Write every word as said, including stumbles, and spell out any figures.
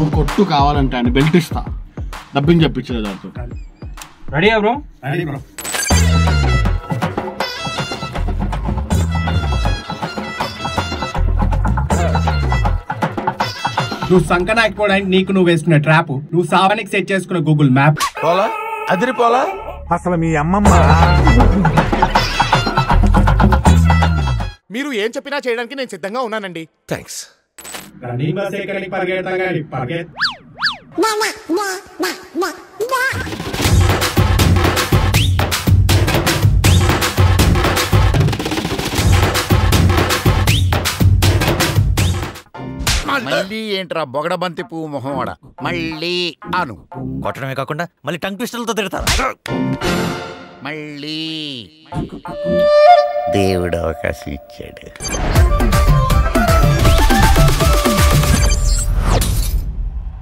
ఇప్పుడు కొట్టు కావాలంటే ఆయన బెల్ట్ ఇస్తా, డబ్బింగ్ చెప్పించలేదు దాంతో. Ready bro? Ready bro. నువ్వు సంకనాకపోవడానికి నీకు నువ్వు వేసుకున్న ట్రాప్, నువ్వు సావానికి సెట్ చేసుకున్న గూగుల్ మ్యాప్. పోలా అదిరిపోలా అసలు మీ అమ్మమ్మ. మీరు ఏం చెప్పినా చేయడానికి నేను సిద్ధంగా ఉన్నానండి. థ్యాంక్స్. మళ్ళీ ఏంట్రా బొగడబంతి పువ్వు మొహమాడ, మళ్ళీ అను. కొట్టడమే కాకుండా మళ్ళీ టంగ్ ట్విస్టర్లతో తిడతారు. మళ్ళీ దేవుడు అవకాశం ఇచ్చాడు.